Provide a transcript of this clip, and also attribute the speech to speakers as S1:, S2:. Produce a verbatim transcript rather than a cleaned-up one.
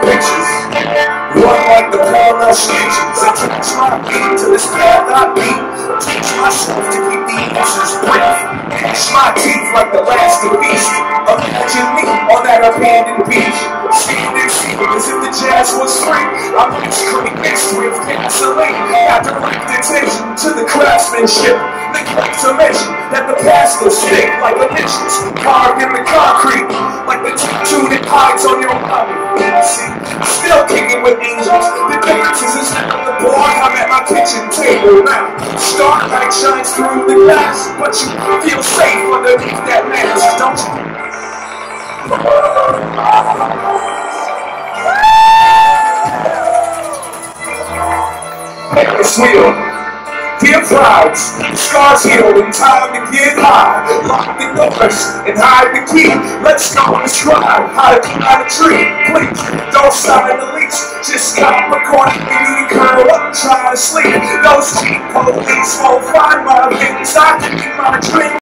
S1: pictures. Run like the parallel stitches. I teach my beat to this path I beat. Teach myself to keep the answers brief. Gnash my teeth like the last of beast. Imagine me on that abandoned beach. Standing still as if the jazz was free. I'm ice-cream mixed with gasoline. Got direct attention to the craftsmanship. Neglect to mention that the past will stick like initials carved in the concrete, like the tattoo that hides on your body. See, still kicking with angels. The difference is instead of the board, I'm at my kitchen table now. Starlight shines through the glass, but you feel safe underneath that mask, don't you? It's real. Dear crowds, scars healed in time to get high. Lock the doors and hide the key. Let's go and try how to climb a tree. Please, don't sign the lease. Just stop recording me and curl up and try to sleep. Those cheap police won't find my things. I keep my dreams.